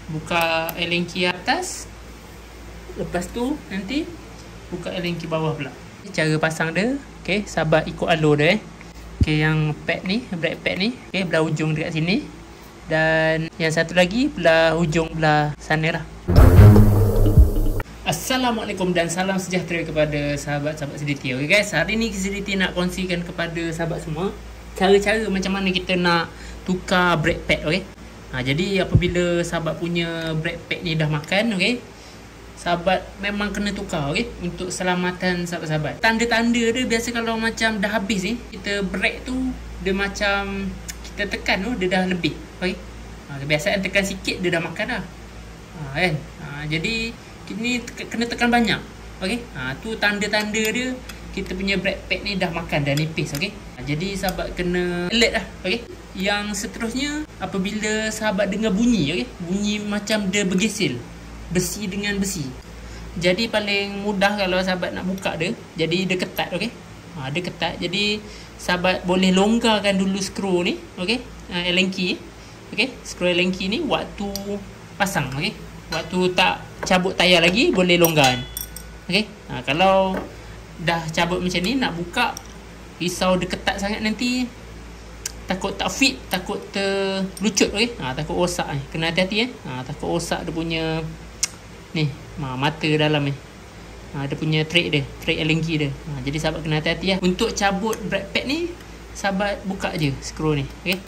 buka allen-key atas, lepas tu nanti buka allen-key bawah pula. Cara pasang dia, okey, sabar ikut alur dia. Okey, yang pad ni, brake pad ni, okey, belah hujung dekat sini, dan yang satu lagi belah hujung belah sana lah. Assalamualaikum dan salam sejahtera kepada sahabat-sahabat CDT. Okay guys, hari ni CDT nak kongsikan kepada sahabat semua cara-cara macam mana kita nak tukar brake pad. Okay, jadi apabila sahabat punya brake pad ni dah makan, okay, sahabat memang kena tukar, okay, untuk keselamatan sahabat-sahabat. Tanda-tanda dia biasa kalau macam dah habis ni, kita brake tu dia macam kita tekan tu dia dah lebih. Okay, kebiasaan tekan sikit dia dah makan dah, kan. Jadi ini kena tekan banyak. Okey, tu tanda-tanda dia kita punya brake pad ni dah makan, dah nipis. Okey, jadi sahabat kena alert lah. Okey, yang seterusnya apabila sahabat dengar bunyi, okey, bunyi macam dia bergesel besi dengan besi. Jadi paling mudah kalau sahabat nak buka dia, jadi dia ketat. Okey, dia ketat, jadi sahabat boleh longgarkan dulu skru ni. Okey, allen key. Okey, skru allen key ni waktu pasang. Okey, waktu tak cabut tayar lagi boleh longgar. Okey, kalau dah cabut macam ni nak buka, risau dia ketat sangat nanti takut tak fit, takut terlucut. Okey, takut rosak ni. Kena hati-hati takut rosak dia punya ni mata dalam ni. Dia punya tray dia, tray allen key dia. Jadi sahabat kena hati-hati lah. Untuk cabut brake pad ni sahabat buka je skru ni. Okey,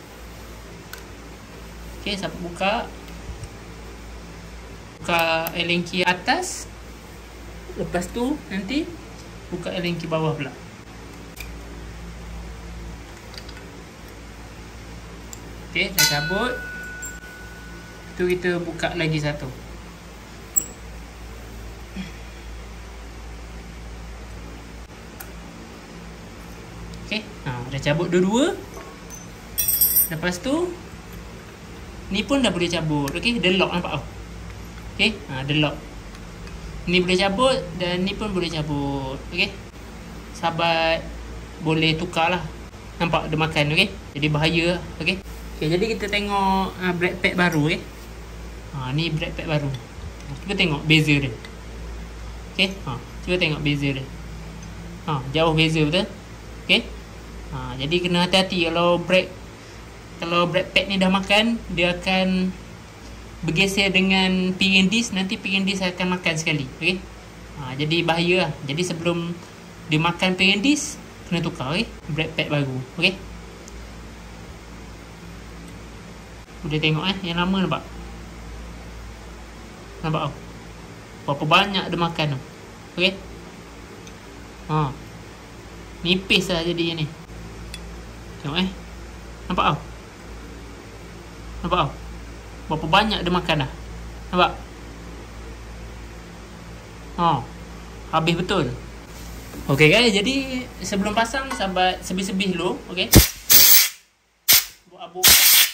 okey, sahabat buka allen key atas, lepas tu nanti buka allen key bawah pula. Okey, dah cabut, tu kita buka lagi satu. Okey, dah cabut dua-dua. Lepas tu ni pun dah boleh cabut. Okey, dia lock, nampak tau. Okey, dia lock. Ni boleh cabut dan ni pun boleh cabut. Okey, sahabat boleh tukar lah. Nampak dia makan. Okey, jadi bahaya. Okey, jadi kita tengok brake pad baru. Okey, ni brake pad baru. Cuba tengok beza dia. Okey, cuba tengok beza dia. Jauh beza betul. Okey, jadi kena hati-hati kalau brake pad ni dah makan, dia akan bergeser dengan piring disk, nanti piring disk akan makan sekali. Okey, jadi bahaya lah. Jadi sebelum dia makan piring disk, kena tukar. Okey, brake pad baru. Okey, boleh tengok yang lama, nampak tau berapa banyak dia makan tu. Okey, nipis lah jadi ni. Tengok nampak tau, berapa banyak dia makan dah. Nampak? Habis betul. Okey guys, jadi sebelum pasang sahabat sebih-sebih dulu. Okey, buat abu.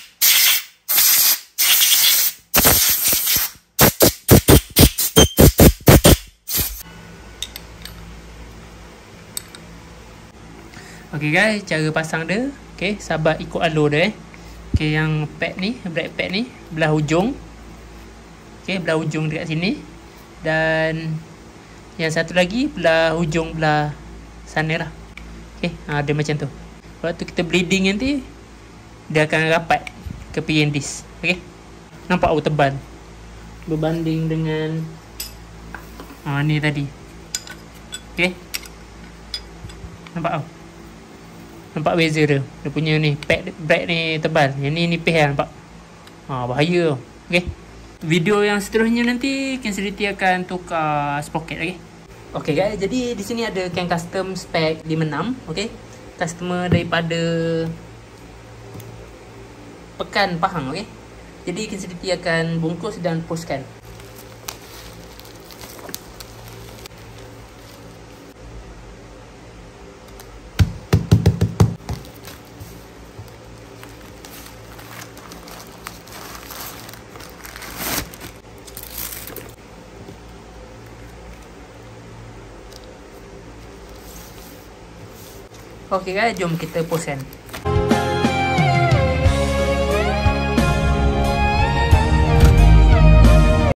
Okey guys, cara pasang dia, okey, sahabat ikut alur dia. Okey, yang pad ni, brake pad ni belah hujung. Okey, belah hujung dekat sini, dan yang satu lagi belah hujung belah sana lah. Okey, dia macam tu. Waktu kita bleeding nanti dia akan rapat ke piring disk. Okey, nampak tebal berbanding dengan ni tadi. Okey, nampak nampak beza dia. Dia punya ni pad brake ni tebal, yang ni nipis lah, nampak. Bahaya. Okey, video yang seterusnya nanti CDT akan tukar sprocket. Okey, okey guys, jadi di sini ada can custom spec 56. Okey, customer daripada Pekan Pahang. Okey, jadi CDT akan bungkus dan postkan. Okey guys, jom kita postkan.